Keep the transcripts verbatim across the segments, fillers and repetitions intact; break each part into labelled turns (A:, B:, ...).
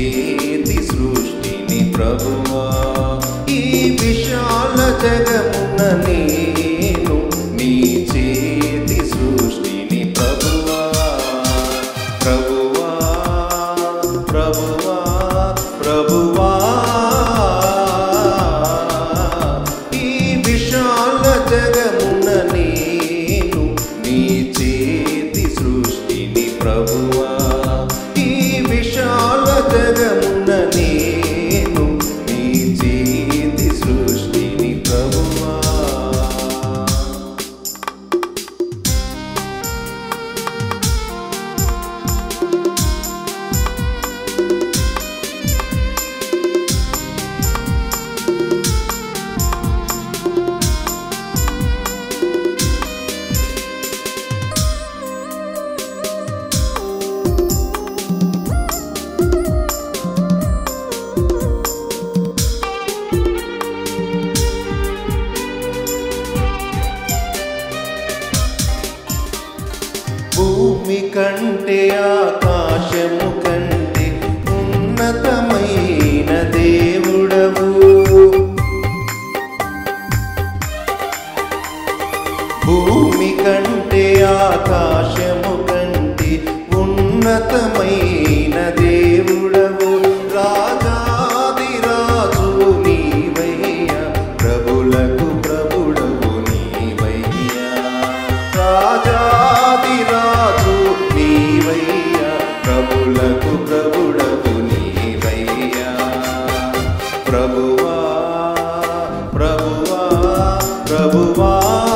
A: చేతి సృష్టిని ప్రభువా ఈ విశాల జగమున నేను నీ చేతి సృష్టిని ప్రభువా ప్రభువా ప్రభువా ప్రభువా ఈ విశాల జగమున నేను నీ చేతి సృష్టిని ప్రభువా ఈ విశాల జగమున నేను నీ చేతి సృష్టిని ప్రభువా భూమి కంటే ఆకాశము కంటే ఉన్నతమైన దేవుడవు భూమి కంటే ఆకాశము కంటే ఉన్నతమైన దేవుడవు రాజాది రాజు నీవయ్యా ప్రభులకు ప్రభుడవు నీవయ్యా రాజాది రాజు నీవయ్యా ప్రభులకు ప్రభుడవు నీవయ్యా ప్రభువా ప్రభువా ప్రభువా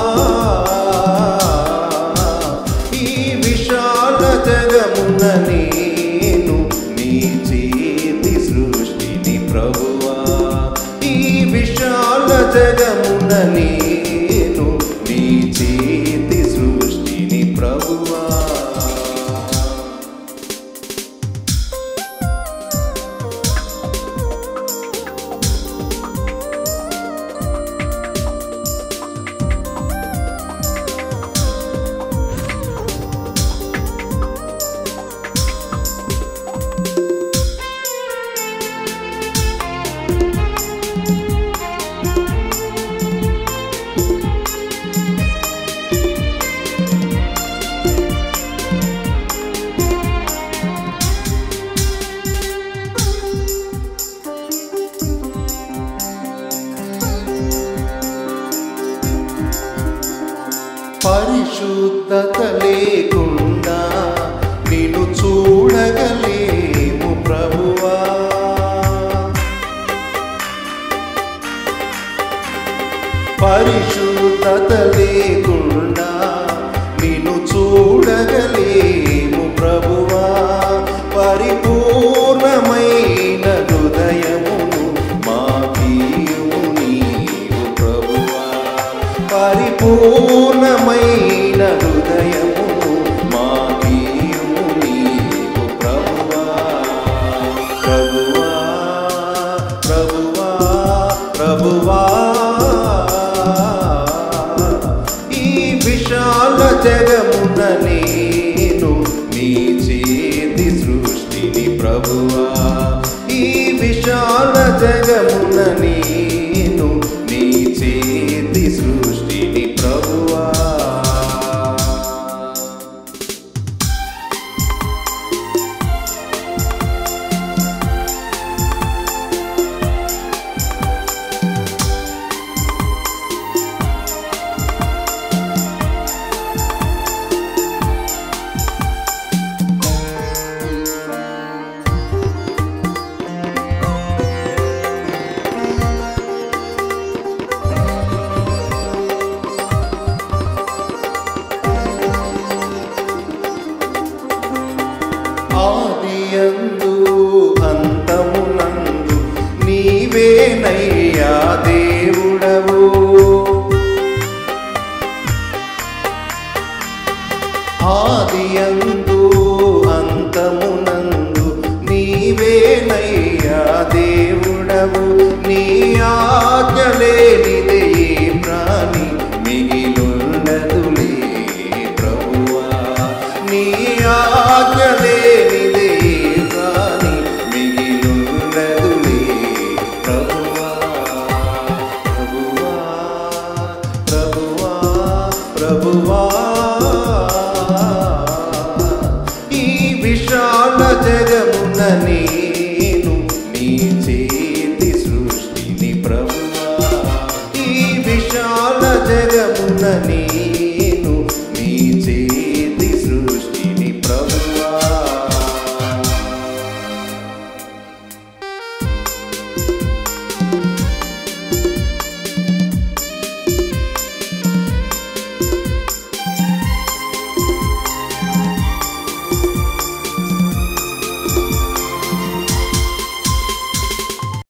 A: ఈ విశాల జగమున నేను నీ చేతి సృష్టిని ప్రభువా ఈ విశాల జగమున నేను నీ చేతి సృష్టిని ప్రభువా పరిశుద్ధత లేకుండా నిన్ను చూడగలేము ప్రభువా పరిశుద్ధత లేకుండా నిన్ను చూడగలేము ప్రభువా పరిపూర్ణమైన హృదయమును మాకీయుము నీవు ప్రభువా పరిపూర్ణమైన హృదయమును మాకీయుము నీవు ప్రభువా ప్రభువా ప్రభువా ప్రభువా ఈ విశాల జగమున నేను నీ చేతి సృష్టిని ప్రభువా ఈ విశాల జగమున నేను నీ చేతి సృష్టిని ప్రభువా ఆదియందు అంతమునందు నీవేనయ్యా దేవుడవు ఆదియందు అంతమునందు నీవేనయ్యా దేవుడవు నీ ఆజ్ఞ లేనిదే ప్రాణి మిగిలుండదులే ప్రభువా నీ ఆజ్ఞ లేనిదే ప్రాణి మిగిలు నీ